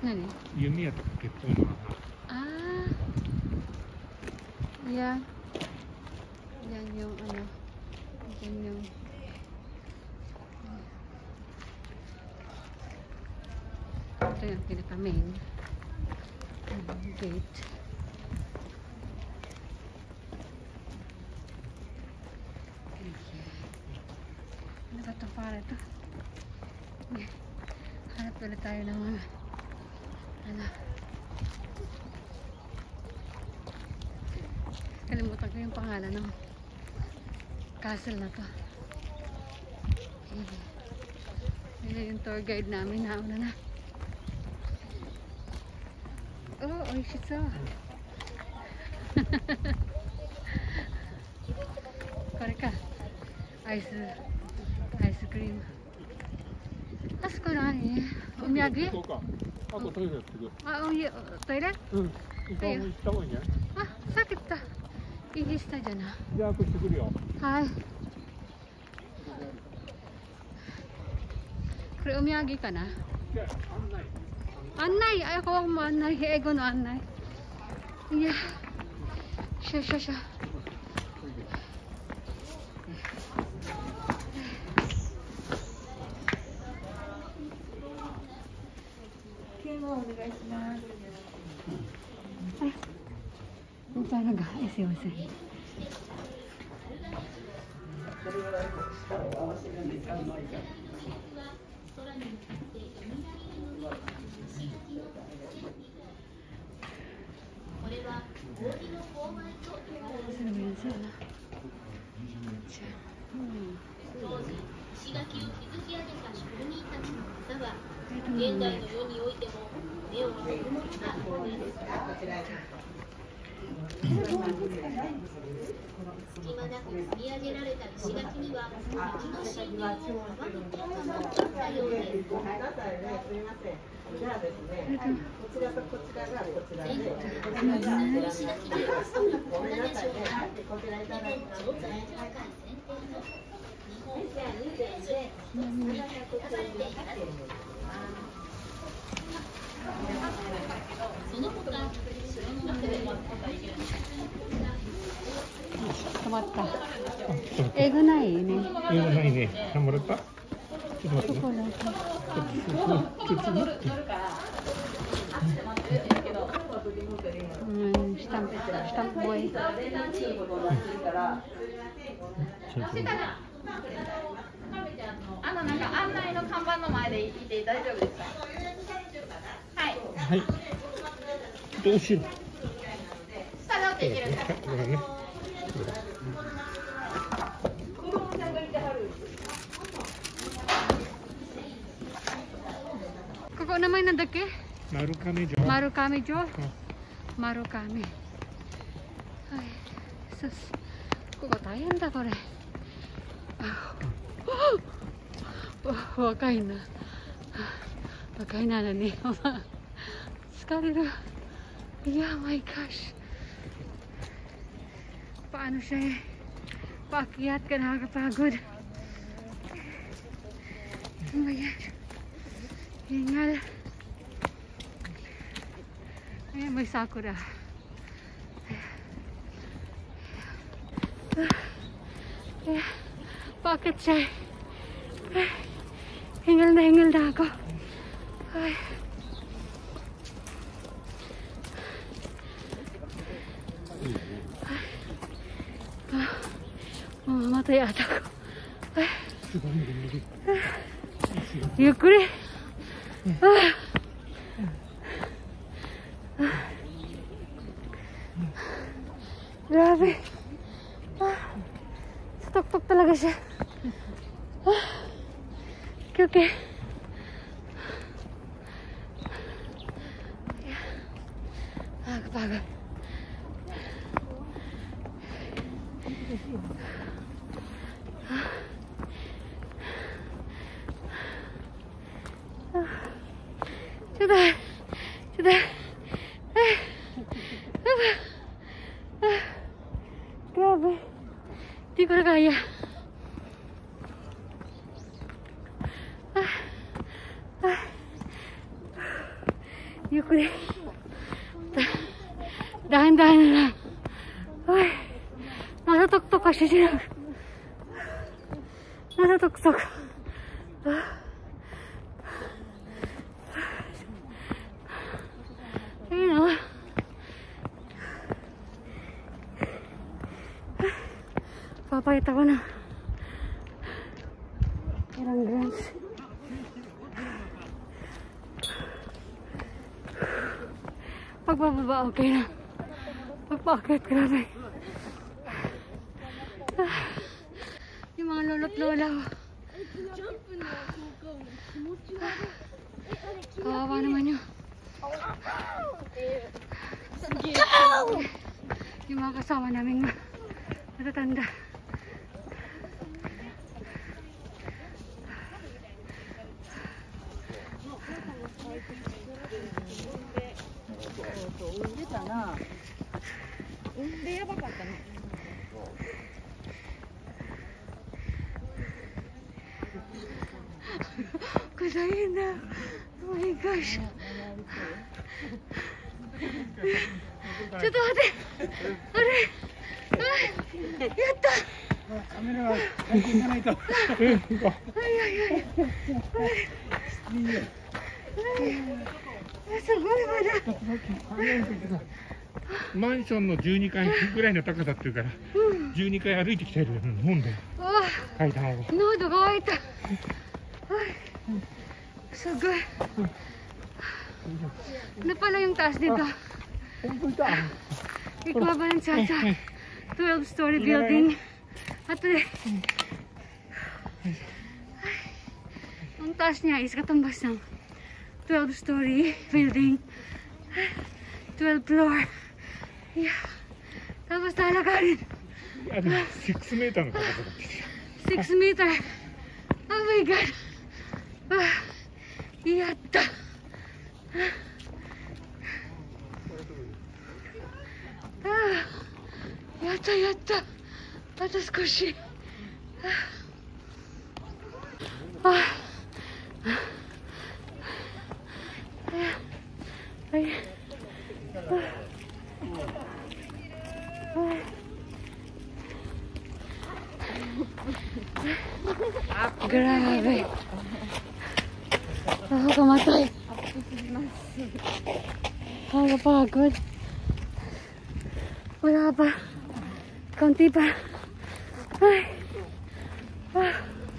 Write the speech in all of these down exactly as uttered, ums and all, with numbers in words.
Nani? Yumi at Kepon. Ah. Yan. Yan yung ano. Yan yung ito yung pinaka-main gate. Ano ba ito para ito? Hanap ulit tayo ng mga ano. Kalimutan ko yung pangalan ng castle na to. Yun yung tour guide namin. Nauna na. Oh, oishitsu. Kore ka. Ice, ice cream. あそこ何？お土産？ そうか。あとトイレってく。 あ、おいトイレ？ うん。一回行った方がいいね。 あ、さっき言った。いいしたじゃない。 じゃあ、こっち来るよ。 はい。これお土産かな？案内。あ、ここも案内。英語の案内。いや。しょしょしょ。お願いします。みたいなのが、すいません。石垣を築き上げた職人たちの技は現代の世においても目をつぶるものが多いです。隙間なく積み上げられた石垣には敵の侵入を阻む効果もあったようです。じゃあですね、こちらとこちらがこちらで、石垣ではその女でしょうか。こちらいただいて、調査協会選定の日本にせんにじゅうねんななひゃくされています。その他、城の中でも止まった。英語ないね。 英語ないね。あ、もらった。ちょっと待って。ちょっと待って。 うん、スタンプ、スタンプボーイ。あのなんか案内の看板の前でいて大丈夫ですか？はい。 はい。どうしよう。 下で折っていけるんですか？ ごめんね。 ここ名前なんだっけ？ 丸亀城。 丸亀城。丸亀。はい。そう。ここ大変だこれ。若いな。若いなのに。疲れる。いや、my gosh. Paano siya paakyat ka nakakapagod. Oh my gosh. Hingal. Ayan, may sakura. Ayan, paakyat siya. Hingal na hingal na ako. Ay. Mamatay ata ko. Ay.ゆっくり。Grabe. Stok-tok talaga siya. Okay, okay. Nakakapagod. Sudah, sudah. Grabe. Hindi ko na kaya. ゆっくり。Dahan-dahan na lang. Ay, natatuktok kasi siya. Natatuktok. Ayun o. Papakita ko na. Ilang grams. Pagbababa, okay na. Pagpakit, grabe. Yung mga lolo't lola ko. Kawawa naman yun. Yung mga kasama namin natatanda. Kasayin na. Oh my gosh. Cito ate. Are. Yatta. Ay, ay, ay.すごいまだ。 マンションのじゅうにかいぐらいの高さっていうから、じゅうにかい歩いてきてるもんで、階段を。 喉が開いた。すごい。Ano pala yung taas dito? Ikaw ba ng Chacha? twelve story building. At ang taas niya is katumbas ng twelve story building. twelve floor. Yeah. Tapos talagarin. sixメーターの高さだって。 six meter. Oh my god. Ah, yatta. Ah, yatta yatta. Ata skoshi. Ah. Ay. Grabe. Ako kamatay. Nakakapagod. Wala pa. Kaunti pa. Ay. Ah.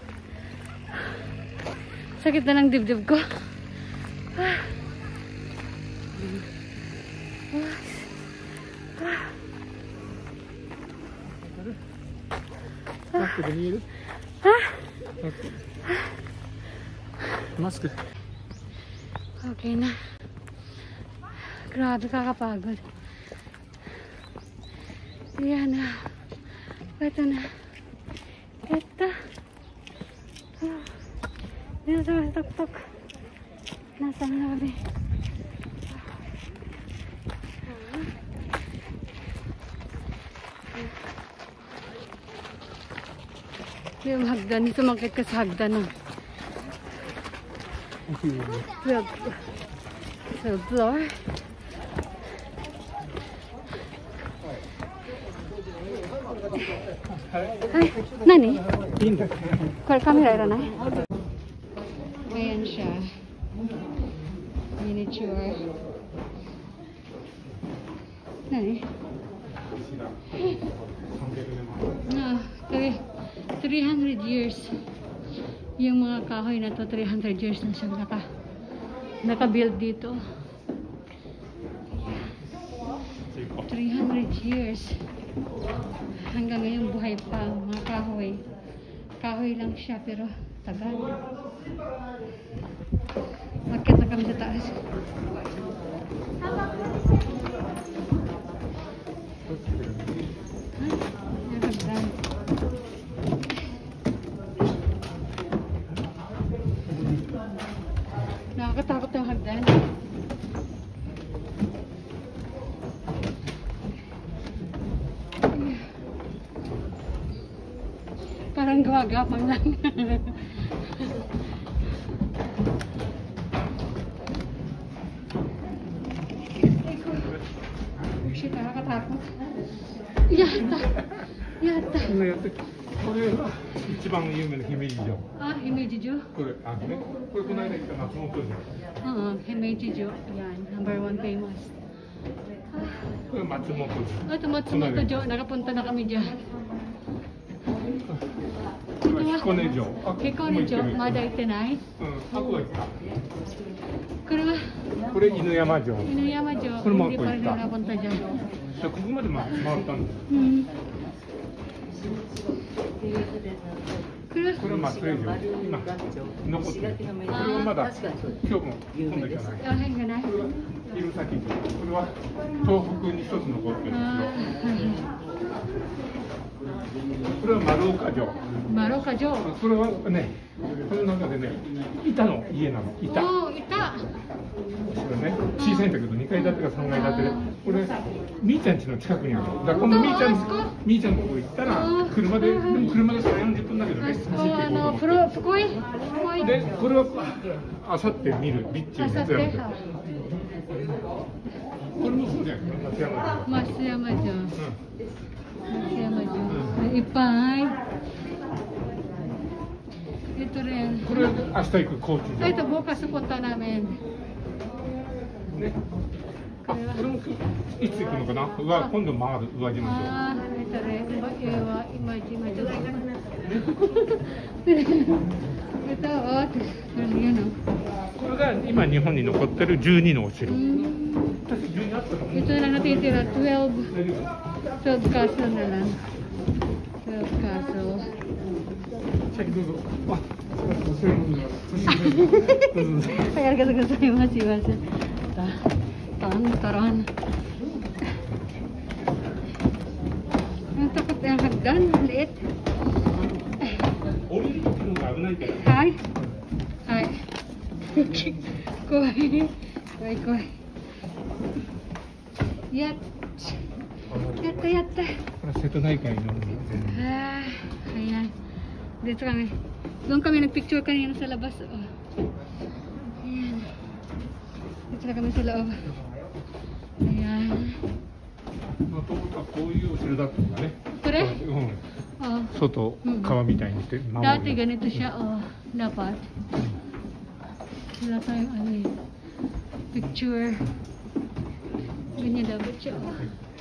Sakit na ng dibdib ko. Ah. Mask. Okay na. Grabe, kakapagod. Yan na. Ito na. Ito. Dito sa tok-tok. Nasa nabi. Yung hagdan, sumakit ka sa hagdan na. twelve floor. Ay, nani? Kaya camera ira na. Ayan siya. Miniature. Nani? No, three hundred years. Yung mga kahoy na to, three hundred years na siya naka, naka-build dito. three hundred years. Hanggang ngayon buhay pa mga kahoy. Kahoy lang siya pero tagal. Magkat na kami sa taas. Nakakatakot yung hagdan. Parang gawagapang lang. shit, nakakatakot. Yata! Yata! これやってこれが一番有名な姫路城。 Ah, Himeji-jo? これあのね、これこの間行った松本城。 Oo, Himeji-jo. Yan, number one famous. これ松本城。 Ito, Matsumoto-jo. Nakapunta na kami dyan. これは彦根城。あ、 Hikonejo, Mada Itenai. うん、あこは行った。 これはこれ犬山城。 Inuyama-jo. これも Hindi こ pa こ rin 行った。 nakapunta dyan. ここまで回ったんだ。 Hmm. これはこれは松江城。今残ってる。これはまだ今日も今度じゃない。 Ah, hanggang na. これは弘前城。これは東北に一つ残ってるんですよ。 Ah, これは丸岡城。 Maroka-jo. これはね、この中でね、板の家なの。板。こ Oh, ita! れね、小さいんだけどにかい建てかさんがい建てで、これみーちゃん家の近くにあるの。だから今度みーちゃんみーちゃんのとこ行ったら車ででも車でさんじゅうよんじゅっぷんだけどね、走っていこう Oh, と ano, 思って Fro- Fukui? Fukui? で、これはあさって見るビッチ Ah, の sa やつやるん Teha. だよ。これもそうじゃない松山。 Masayama-jo. う Masayama-jo. Ipay. Ito rin. ん。これ明日行く高知 Ay, 城。 ito bukas pupunta namin. ね。あ、これもいつ行くのかな。うわ、今度回る宇和島城。 Ah, ito rin. Iba, iwa, imaji-maji. Ito, oh. Ano yun, oh. これが今日本に残ってるじゅうにのお城。 Hmm. 私じゅうにあったの。 Ito na lang natitira. twelve. 大丈夫。 twelve castle na lang. twelve castle. 先どうぞ。あ、すみません。どうぞどうぞ。 Ay, arigatou gozaimasu. Iwasan. Ta. Taran, taran. Ang takot ang hagdan. Liit. 降りる時の方が危ないから。 Hi. Hi. Kuhay. Kuhay, kuhay. Yat. Yatta, yatta. これ瀬戸内海の海。 Ah, ayan. Dito kami. Doon kami nagpicture kanina sa labas. Oh. Ayan. Dito na kami sa loob. Ayan. もともとはこういうお城だったんだね。 これうん。 Oh. 外川みたいにして守る。 Dati ganito siya. Oh. Dapat. Wala tayong ano eh. Picture. Ganyan dapat siya. Oh.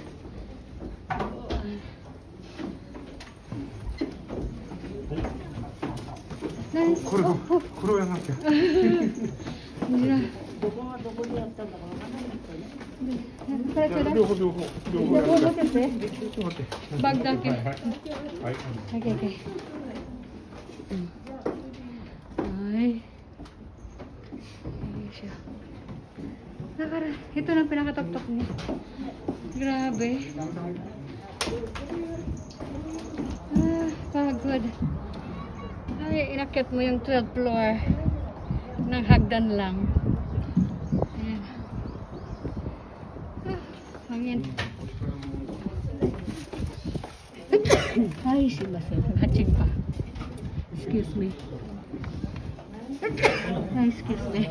Nice. これ Oh, oh. これをやらなきゃ。 Mira. これこれ。 両方両方両方やるから。ちょっと待って。 バッグだけ。 はいはい。はい。 Okay, okay. Ay. Ayan siya. Nakara, ito lang pinakatok-tok niya. Grabe. Ah, pagod. Ay, inakyat mo yung twelfth floor ng hagdan lang. Ayan. Ah, hangin. Ay, si Basen. Hatching pa. Excuse me. Ay, excuse me.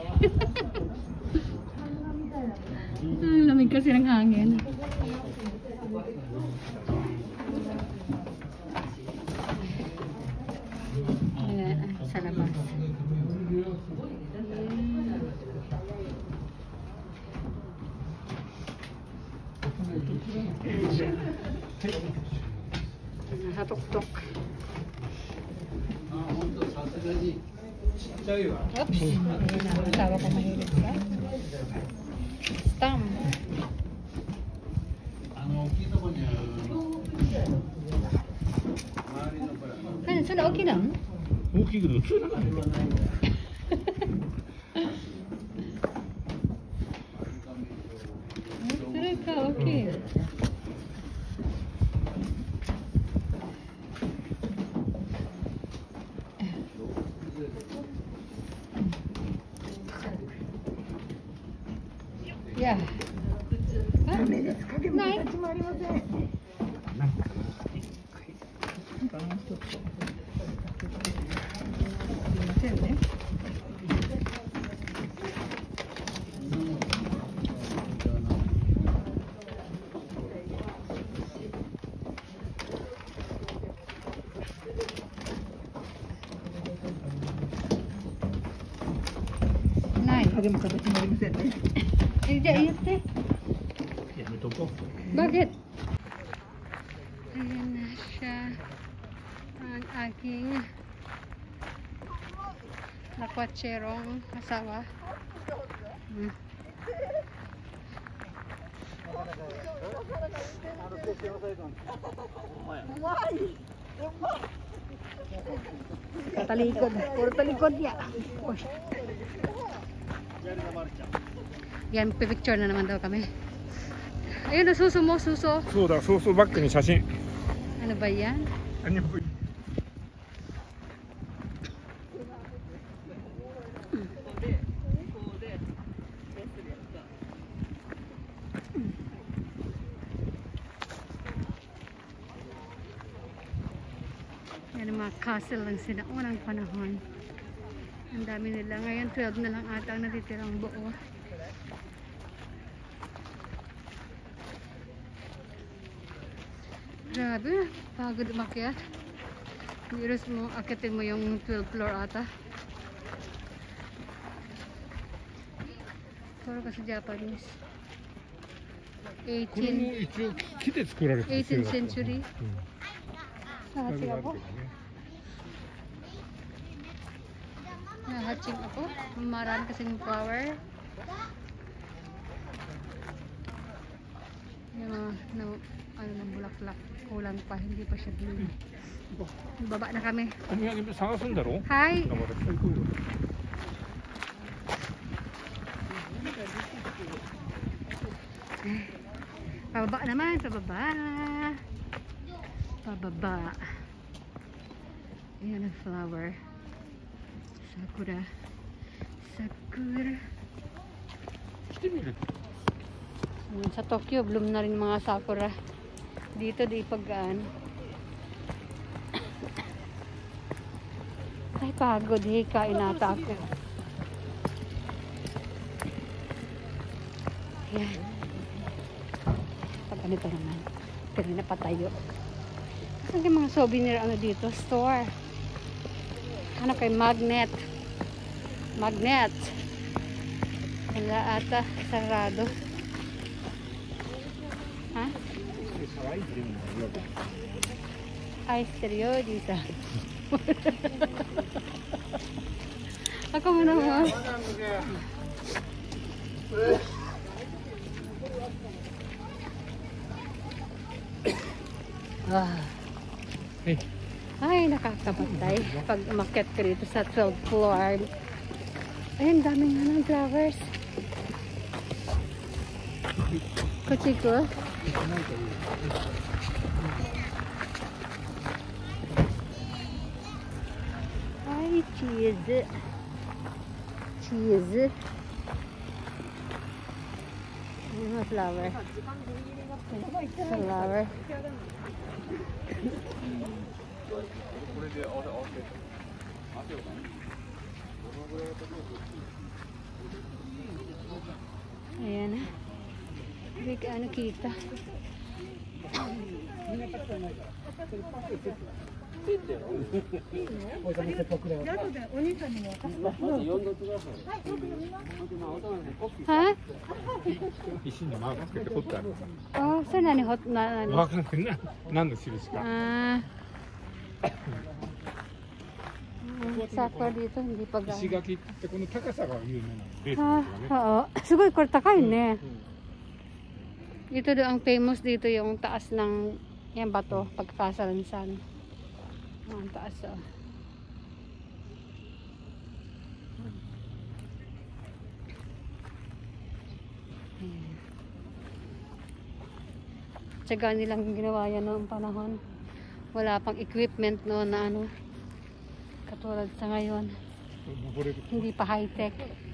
Ang lamig kasi ng hangin. Ayan, sa labas. Nakatok-tok. Oops. Ayan ang asawa ko mahilig sa stamp. Ano, sana okay lang? 大きいけど普通なんだよ。 Sarap ka, okay. Yeah. Huh? Nine? すいませんね。 影も形もありませんね。 Eh, di, ayun, te. Ya, may tupo. Bakit? Ayan na siya. Ang aking nakwatserong asawa. Hmm. Talikod. Puro talikod ya. Uy. Yan, picture na naman daw kami. Ayun, suso mo, suso. そうだ、そうそう、バッグに写真。 Ano ba yan? Ano ba? Yan ang mga castle lang sila unang panahon. Ang dami nila. Ngayon twelve na lang ata ang natitirang buo. Grabe, pagod umakyat. Virus mo, akitin mo yung twelfth floor ata. Puro kasi Japanese. これも eighteenth 一応木で作られてる。 eighteenth century. うん。 Nahatching ako. Nahatching ako. Marami kasing flower. Yung mga, no, ano ng bulaklak. Kulang pa, hindi pa siya bili. Baba na kami. お土産探すんだろ？ Hi! だから最高よ。 Pababa naman, pababa. Pababa. Ayan ang flower. Sakura. Sakura. 来てみる。 Ayan, sa Tokyo, bloom na rin mga sakura. Dito, di paggaan. Ay, pagod. Hey, kain nata ako. Ayan. Pag ganito naman. Pero napatayo. Saan yung mga souvenir ano dito? Store. Ano kay magnet. Magnet. Wala ata. Sarado. Ha? Ay, seryo, Disa. Ako mo naman. Ah. Hey. Ay, nakakabatay. Pag umakyat ka dito sa twelfth floor. Ayun, daming ano, flowers. Kuchiko. Ay, cheese. Cheese. Ano mga flower? Flower. Ayan na. Big ano kita. Ha? 石にマークつけて掘ってある。 Oh, saan na ni hot na ano? わかんないな。何の印か。 Ah. Sakura dito, hindi pa 石 gano'n. 垣ってこの高さが有名なの。ベース Ah, がね。 oo. Siguro, ko takay ne. Dito do ang famous dito yung taas ng yan bato, pagkasalansan. Ang taas oh. Ayan. Tsaga nilang ginawa yan noong panahon. Wala pang equipment noon na ano. Katulad sa ngayon. 登れる。 Hindi pa high-tech.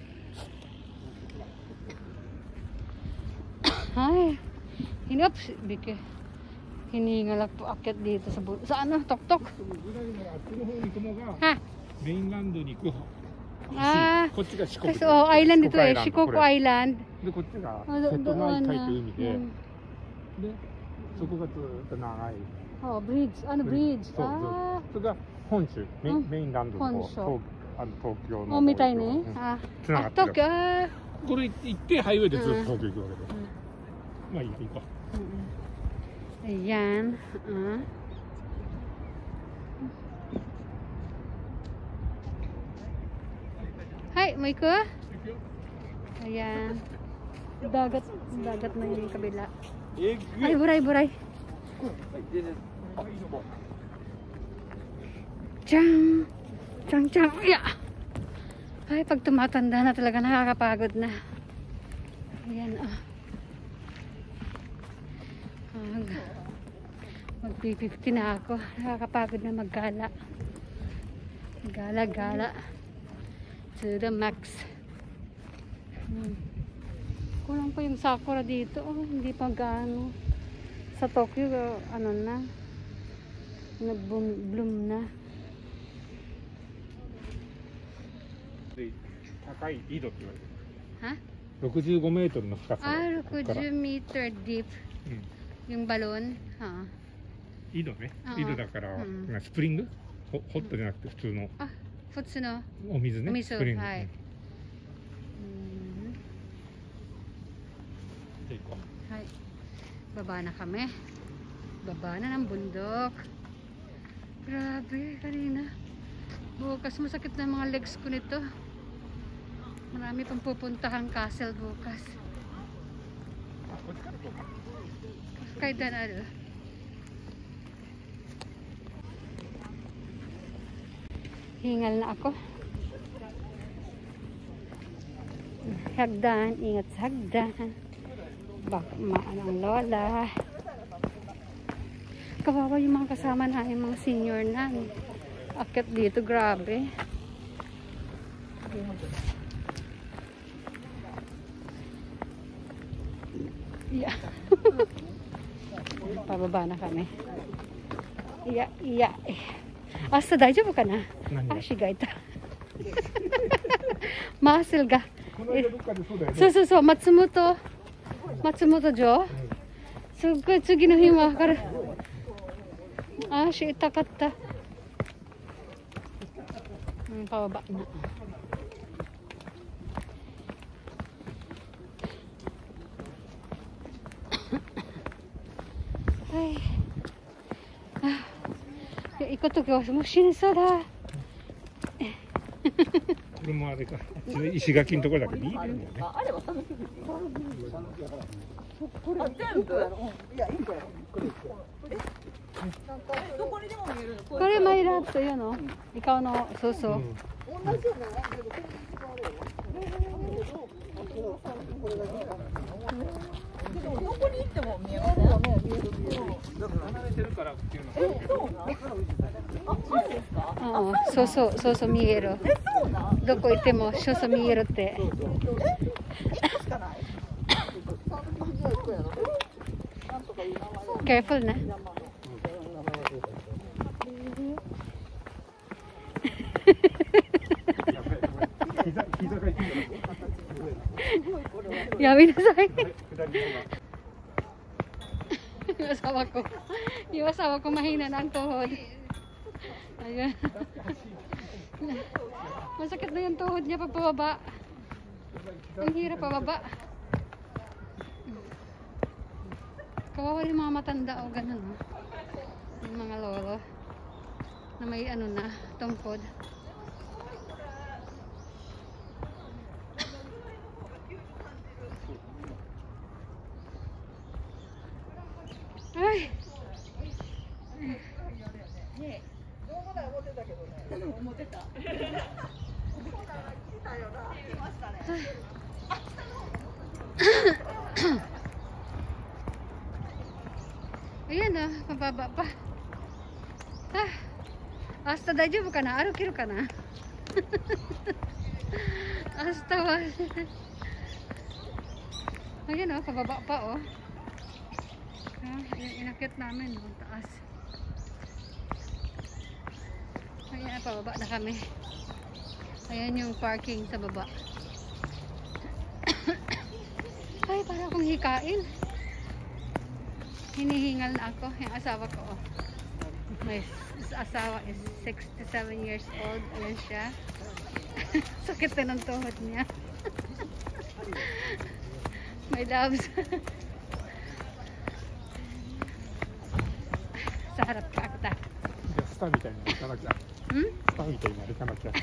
Ay, hinops, bike. Hiningal ako akit dito sa bu- sa ano, tok-tok. あっちの方に行くのが Ha? メインランドに行く橋。 Ah, こっちが四国。 kasi oh, island dito eh, 四 Shikoku これ Island. でこっちが Oh, 瀬戸 doon 内海 na. という意味で、 Hmm. でそこがずっと長い。 Oh, bridge. Ano bridge? そうそう Ah, それが本州メインうんメインランドの本州方あの東京の。 お、みたいね。 うんあ、あ、 つながってる。 東京、あこれ行ってハイウェイでずっと東京行くわけで。 ー、 まあいいよ、行こうんうん。Ayan. Ah. Hi, may ko? Ayan. Dagat, dagat na yung kabila. Ay, buray, buray. Chang! Chang, chang! Yeah! Ay, pag tumatanda na talaga nakakapagod na. Ayan, ah. Mag, mag-fifty na ako. Nakakapagod na maggala. Gala-gala. To the max. Hmm. Kulang pa yung sakura dito. Oh, hindi pa gaano. Sa Tokyo, ano na. Nag-bloom na. 高い井戸って言われてる。 Ha? ろくじゅうごメートルの深さ。 Ah, sixty meter deep. うん。 Yung balon. Ha? 井戸ね。 ああ井戸だから、 うんスプリング？ホホットじゃなくて普通の Ah, futsu no. お水ね。 お水スプリング。 はいうん Hmm. じゃあ行こう。 Hay. Baba na kami. Baba na ng bundok. Grabe, kanina. Bukas masakit na mga legs ko nito. Marami pang pupuntahang castle bukas. あ、こっちから行こうか。 Kahit na ano. Hingal na ako. Hagdan, ingat sa hagdan. Baka maano ang lola. Kawawa yung mga kasama na yung mga senior na. Akit dito, grabe. Yeah. Pababa na kami. Iya, iya. Asta, daijoubu ka na? 何が？ Ashiがいた。マーセルが。 この間どっかでそうだよね。 そうそうそう、松本。松本城。すっごい次の日もわかる。足痛かった。うん、pababa na. Ay. Ah. Ikot to ko, mo shinso da. これもあれか。石垣のところだけどいいよね。 あれは楽しいですよ。あ、全部。いや、いいんだよ。なんかどこにでも見えるの。 これマイラーというの？イカの、そうそう。 うん。 同じようななんだけど、これでもどこに行っても見えますね。 離れてるからっていうの。 え、そうなん？あ、そうですか？ ああ、そうそう、そうそう見える。 え、そうなん？ どこ行ってもそうそう見えるって。 え、一個しかない。なんとかいう名前。 Careful ね。 膝膝が痛い。 やめなさい。Yung asawa ko. Yung asawa ko mahina na ang tuhod. Ayan. Masakit na yung tuhod niya pag pababa. Ang hirap pababa. Kawawa yung mga matanda o ganun. Oh. Yung mga lolo. Na may ano na, tungkod. Ay! ね、どうもない思ってたけどね。思ってた。そうなの、来たよな。来ましたね。 Ayan na, mababa pa. Ah, hasta daijoubu ka na? Arukiru ka na? Hasta wa. Ayan o, pababa pa o. Ah, inakit namin, ang taas. Ayan, pababa na kami. Ayan yung parking sa baba. Ay, para akong hikain. Hinihingal na ako, yung asawa ko. Oh. My asawa is sixty-seven years old. Ayan siya. Sakit na ng tuhod niya. My loves. Sa harap ka kita. スターみたいになりかなきゃ。 Hmm? スターみたいになりかなきゃ。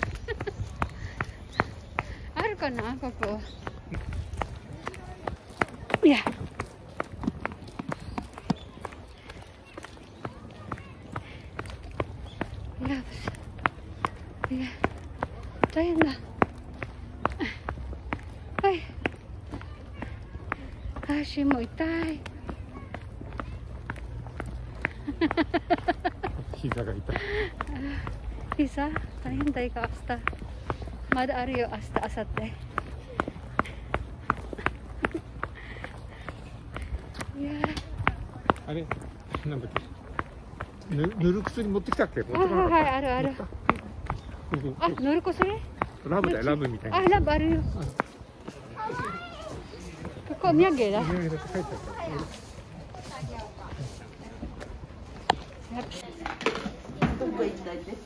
あるかなここ。いや。いや。いや。大変だ。はい。足も痛い。 膝が痛い。 膝大変だいか明日。まだあるよ明日、明後日。いやあれなんだっけ。ぬ塗る薬持ってきたっけ。 あ、はいはいあるある。あ、塗る薬？ ラブだよラブみたいな。 あ、ラブあるよ。ここお土産だ。 お土産だって書いてあるから。 どこ行きたいって。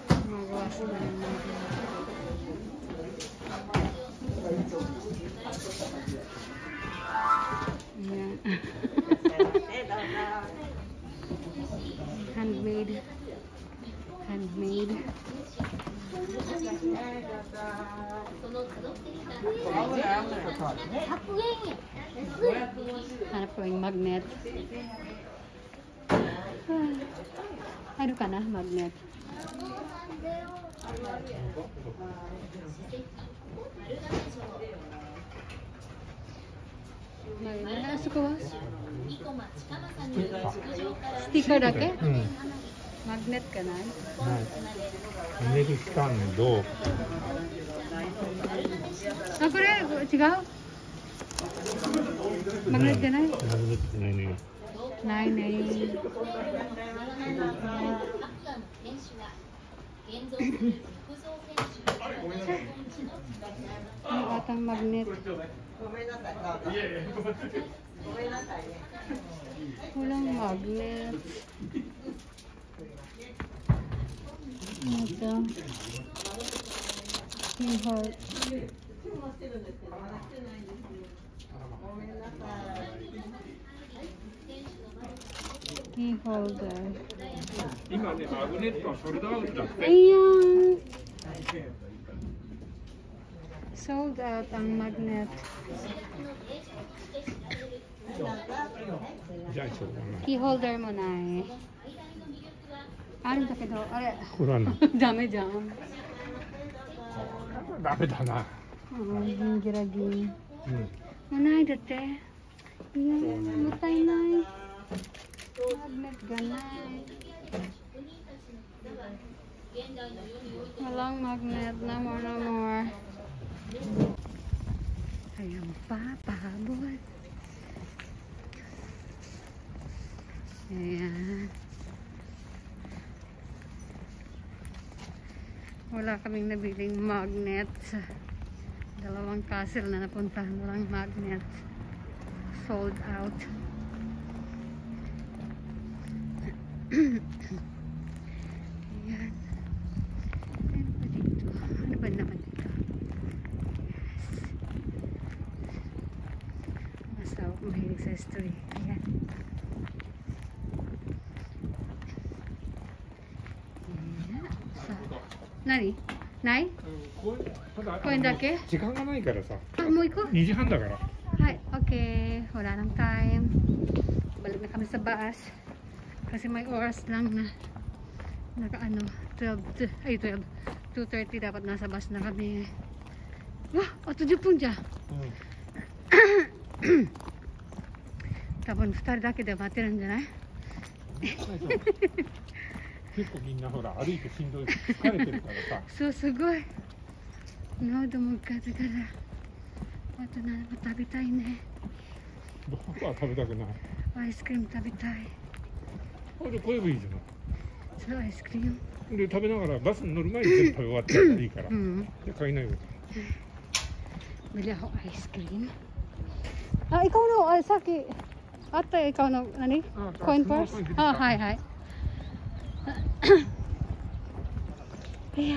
Handmade. Handmade. Hanap ko yung magnet. Ano ka na? Magnet. Nasa ko ba? Sticker da ke? うん。 Magnet ka na? はい。ネギスタンド。 あ、これ違う? Magnet ka na? マグネットじゃないね。 ないね。Ang batang magnet. ごめんなさい。ごめんなさいね。 Walang magnet. Ito. Keyhole. Key holder. 今ねマグネットはソルドアウトだって。 Ayan! Sold out ang magnet. じゃあちょっとね。 Key holder mo na eh. Ano da kedo? Are. これはな。 Dami dyan. ダメだな。 Oo, ginggiragi. うん。 Nanay dati. Yan, matay nay. Magnet ganay. Walang magnet. No more, no more. Ayan pa, pahabol. Ayan. Wala kaming nabiling magnet. Dalawang castle na napuntahan. Walang magnet. Sold out. Ayan. Ano ba dito? Ano ba naman dito? Yes. Basta ako mahilig sa history. Ayan. Ayan. Sa... Nani? Nay? これだけ? 時間がないからさ。 Ah, mo iko? にじはんだから。 Hi, okay. Wala nang time. Balik na kami sa baas. Kasi may oras lang na naka ano, twelve, ay twelve, two thirty dapat nasa bus na kami. Wah, atoじゅっぷんじゃ. 多分ふたりだけで待ってるんじゃない? 結構みんなほら歩いてしんどい疲れてるからさ。 そうすごい。喉もガタガタ。あと何も食べたいね。 僕は食べたくない。 アイスクリーム食べたい。 これ買えばいいじゃない。 そうアイスクリーム。 で食べながらバスに乗る前に全部食べ終わっちゃえばいいから。 うん。 で買いないよ。 Bili ako ice cream. Ah, ikaw no, ah, saki. Ate, ikaw no, nani? Ah, Coin small purse? coin, Ah, dito. hi, hi. Kaya,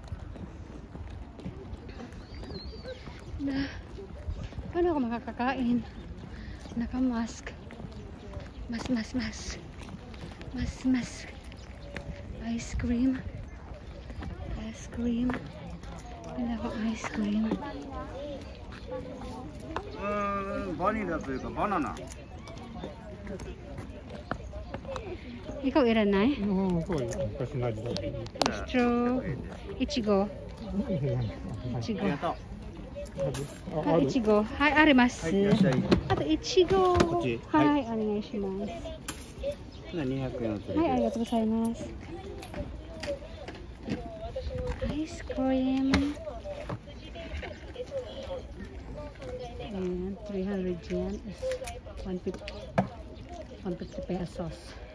na, paano ako makakakain? Naka-mask. Mas, mas, mas. Mas, mas. Ice cream. Ice cream. Wala ko ice cream. うーん、バニラというかバナナ。 Ikaw, Iranay? Oo, ko kasi na dito. Stro... Ichigo. あ Ichigo. りがとう。 Ah, Ichigo. Hai, arimasu. はい、いらっしゃい。 Ato, Ichigo. こっちはい Hai, onegaishimasu. にひゃくえんお釣り Hai, で arigatou gozaimasu. Ice cream. Ayan, three hundred yen is one fifty. one fifty pesos.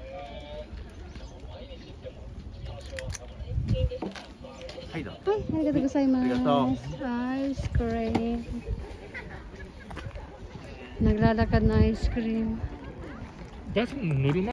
はい、どうぞ。 Ay, arigatou gozaimasu. Arigatou. Ice cream. Naglalakad na ice cream. Basta normal